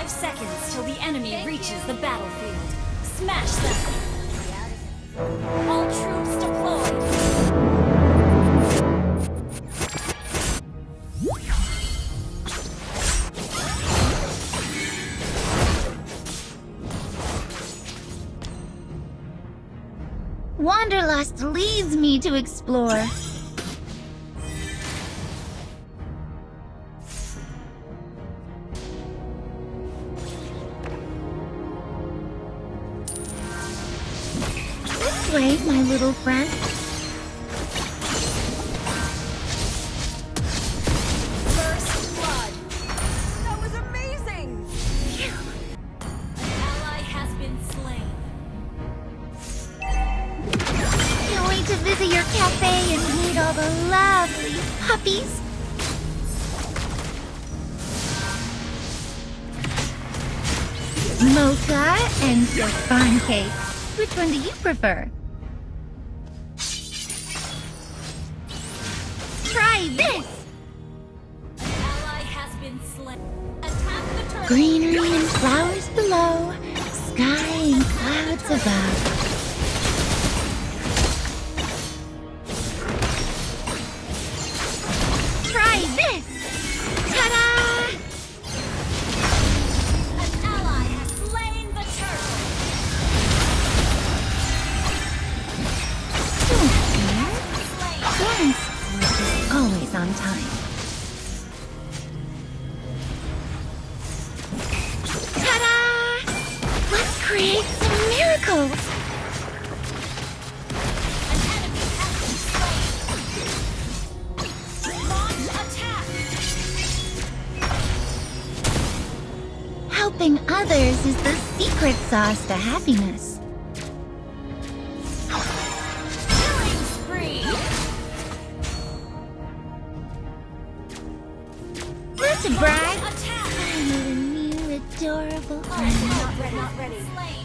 5 seconds till the enemy reaches the battlefield. Smash them! All troops deployed! Wanderlust leads me to explore. This way, my little friend. First blood! That was amazing! An ally has been slain. Can't wait to visit your cafe and meet all the lovely puppies. Mocha and chiffon cake. Which one do you prefer? Try this! An ally has been slain. Attack the turret! Greenery and flowers below, sky and clouds above. Try this! Ta-da! An ally has slain the turtle! Don't fear. Slain! Florence is always on time. Ta-da! Let's create some miracles! An enemy has been slain! Launch attack! Helping others is the secret sauce to happiness. Killing spree! Not to brag, Attack! I made a new adorable friend. Not ready. Slain!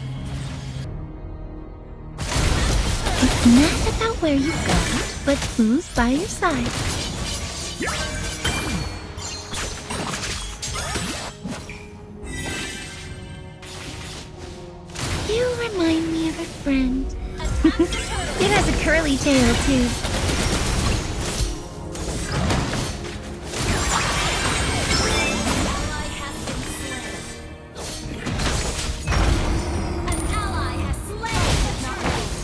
It's not about where you go, but who's by your side. You remind me of a friend. Attack the turtle! It has a curly tail, too. Ally has been slain. An ally has slain! Not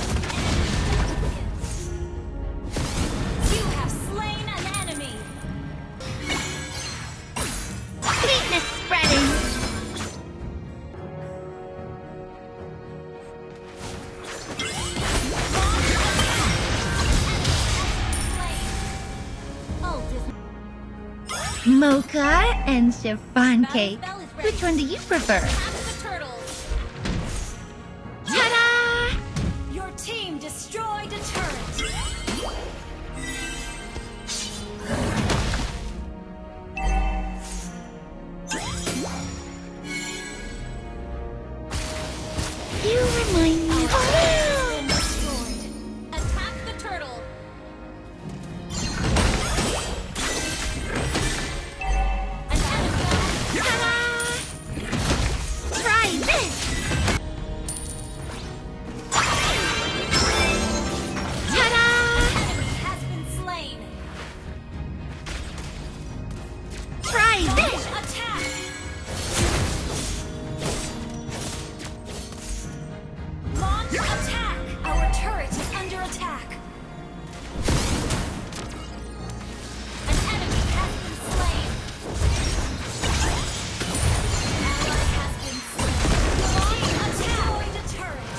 ready. You have slain an enemy! Sweetness spreading. Mocha and chiffon cake. Which one do you prefer? Ta-da! Your team destroyed a turret! You remind me of Been destroyed. Attack the turtle! An enemy! Ta-da! Try this! Ta-da! Enemy has been slain! Try this! Attack! Launch attack! Our turret is under attack! An enemy has been slain! Ally has been slain! Launch attack! Destroyed a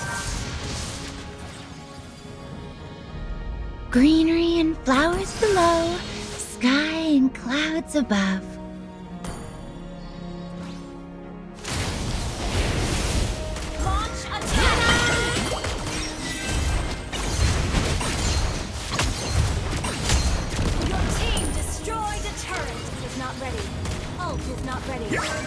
turret! Greenery and flowers below, sky and clouds above. Launch attack! Your team destroyed a turret! Is not ready. Ult is not ready.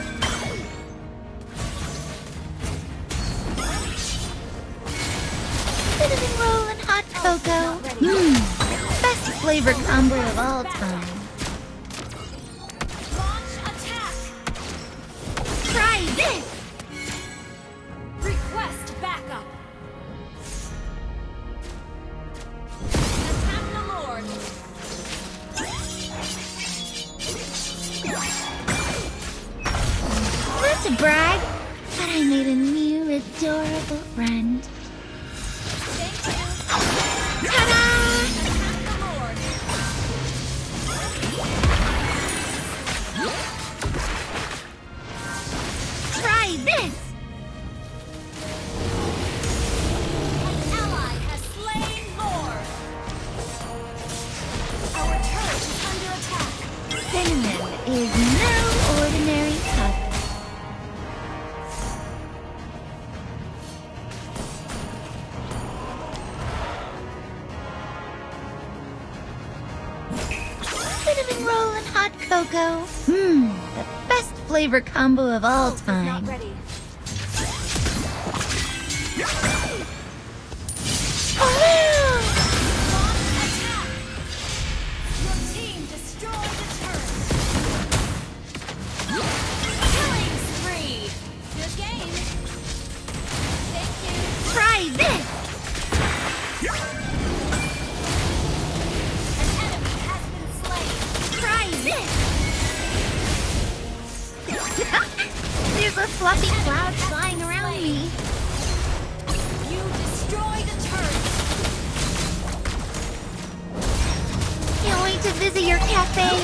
Cinnamon roll and hot cocoa. Best flavor combo of all time. Launch attack! Try this! to brag, but I made a new adorable friend. Ta-da! Try this! An ally has slain Lord. Our turret is under attack. Cinnamon is no ordinary cup. Cinnamon roll and hot cocoa. The best flavor combo of all Ult is time. not ready. Launch attack. Your team destroyed the turret. Killing spree. Good game. Thank you. Try this! An enemy has been slain. Try this! There's a fluffy cloud flying around me. You destroyed a turret. Can't wait to visit your cafe.